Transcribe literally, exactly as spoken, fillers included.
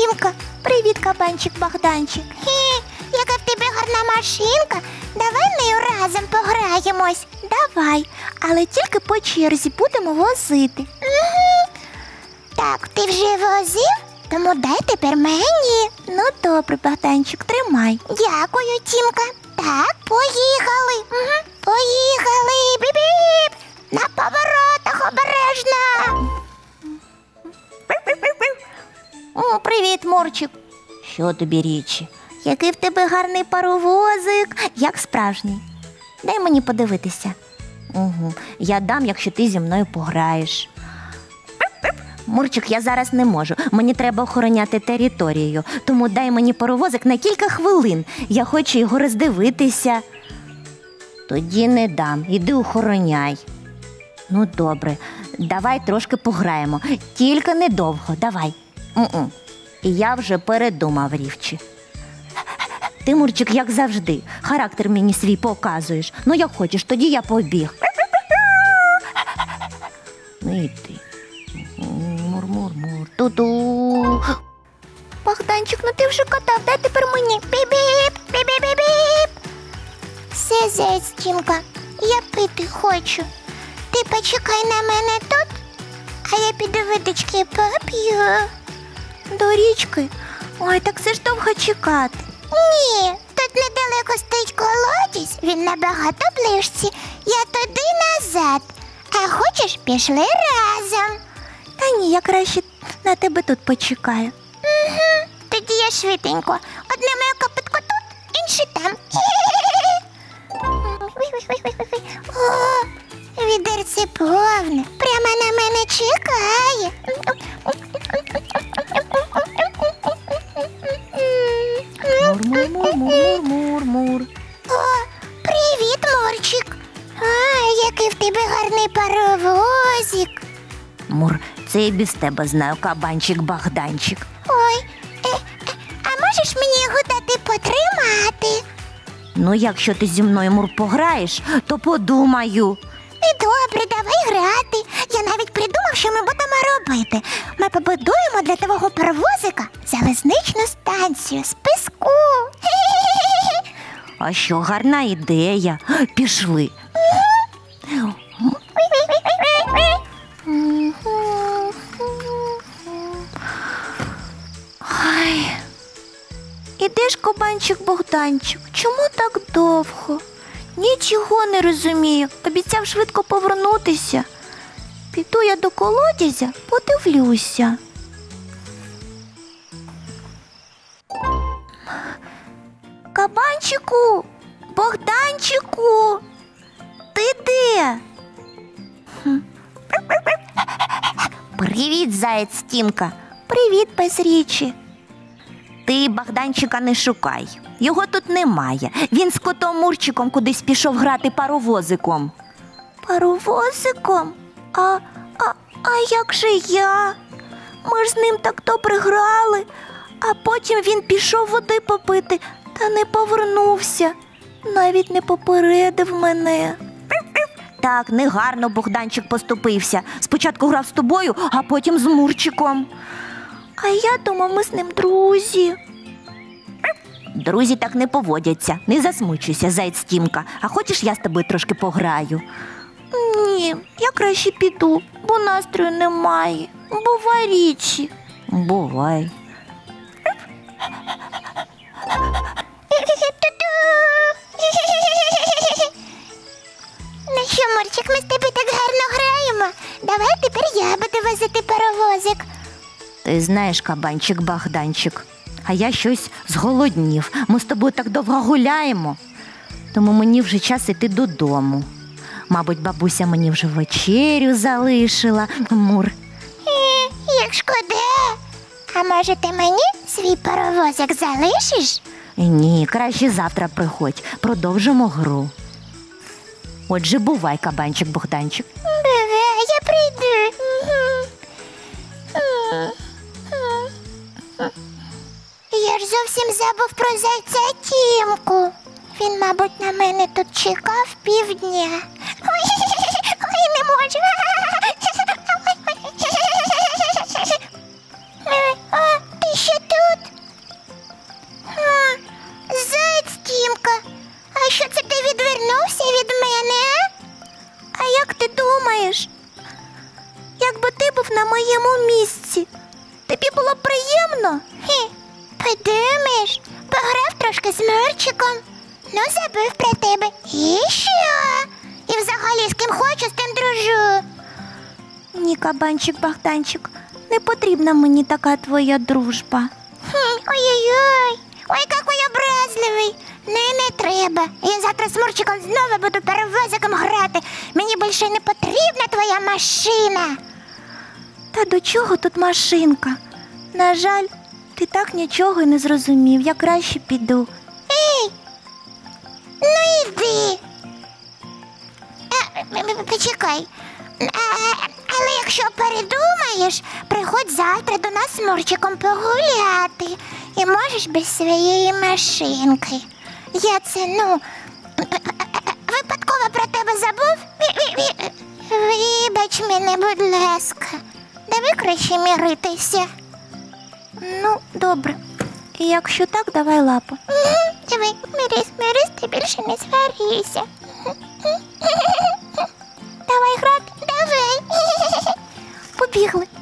Тімка. Привіт, кабанчик Богданчик. Хі, яка в тебе гарна машинка. Давай нею разом пограємось. Давай, але тільки по черзі будемо возити. Угу. Так, ти вже возив? Тому дай тепер мені. Ну добре, Богданчик, тримай. Дякую, Тімка. Так, поїхали. Угу. Поїхали. Біп-біп. На поворотах обережно. О, привіт, Мурчик. Що тобі, Річі? Який в тебе гарний паровозик, як справжній. Дай мені подивитися. Угу. Я дам, якщо ти зі мною пограєш. Мурчик, я зараз не можу. Мені треба охороняти територію. Тому дай мені паровозик на кілька хвилин. Я хочу його роздивитися. Тоді не дам. Іди охороняй. Ну, добре. Давай трошки пограємо. Тільки недовго. Давай. У-у. І я вже передумав, Рівчі. Ти, Мурчик, як завжди. Характер мені свій показуєш. Ну, як хочеш, тоді я побіг. Ну, і ти. Мур-мур-мур. Ту-ту. Богданчик, ну ти вже катав, дай тепер мені. Біп-біп, біп-біп-біп. Все, заяць, Тімка, я пити хочу. Ти почекай на мене тут, а я піду водички поп'ю. До річки? Ой, так це ж довго чекати. Ні, тут недалеко стоїть колодязь, він набагато ближче. Я туди назад. А хочеш, пішли разом? Та ні, я краще на тебе тут почекаю. Угу, тоді я швиденько. Одне моє копитко тут, інше там. О, відерце повне, прямо на мене чекає. Мур-мур-мур-мур-мур-мур. О, привіт, Мурчик. А, який в тебе гарний паровозик. Мур, це і без тебе знаю, кабанчик Богданчик. Ой, е, е, а можеш мені його дати потримати? Ну, якщо ти зі мною, Мур, пограєш, то подумаю. І добре, давай грати. Я навіть придумав, що ми будемо робити. Ми побудуємо для твого паровозика залізничну станцію з піску. А що, гарна ідея. Пішли. Ай. Ідеш, кабанчик Богданчик, чому так довго? Нічого не розумію, обіцяв швидко повернутися. Піду я до колодязя, подивлюся. Кабанчику, Богданчику, ти де? Привіт, заяць Тімка. Привіт, без Річі. Ти Богданчика не шукай. Його тут немає. Він з котом Мурчиком кудись пішов грати паровозиком. Паровозиком? А, а, а як же я? Ми ж з ним так добре грали, а потім він пішов води попити та не повернувся. Навіть не попередив мене. Так, негарно Богданчик поступився. Спочатку грав з тобою, а потім з Мурчиком. А я думав, ми з ним друзі. Друзі так не поводяться. Не засмучуйся, заяць Тімка. А хочеш, я з тобою трошки пограю? Ні, я краще піду, бо настрою немає. Бувай, Річі. Бувай. Ну що, Мурчик, ми з тобою так гарно граємо. Давай тепер я буду возити паровозик. Ти знаєш, кабанчик Богданчик, а я щось зголоднів. Ми з тобою так довго гуляємо. Тому мені вже час іти додому. Мабуть, бабуся мені вже вечерю залишила. Мур. Е, як шкода. А може ти мені свій паровозик залишиш? Ні, краще завтра приходь. Продовжимо гру. Отже, бувай, кабанчик Богданчик. Бувай, я прийду. Я ж зовсім забув про зайця Тімку. Він, мабуть, на мене тут чекав півдня. Ой, ой, не можу. О, ти ще тут? приємно? Хі, подумаєш, пограв трошки з Мурчиком, ну забув про тебе. І що? І взагалі з ким хочу, з тим дружу. Ні, кабанчик Богданчик, не потрібна мені така твоя дружба. Хм, ой-ой-ой, ой, який образливий. Не, не треба. Я завтра з Мурчиком знову буду паровозиком грати. Мені більше не потрібна твоя машина. Та до чого тут машинка? На жаль, ти так нічого й не зрозумів, я краще піду. Ей, ну йди. А, м- м- почекай. А, але якщо передумаєш, приходь завтра до нас з Мурчиком погуляти. І можеш без своєї машинки. Я це, ну, випадково про тебе забув? Ві- ві- ві- Вибач мене, будь ласка. Давай краще миритися. Ну, добре. І якщо так, давай лапу. Мгм. Давай, мирись, мирись, ти більше не сварися. Давай грати. Давай. Побігли.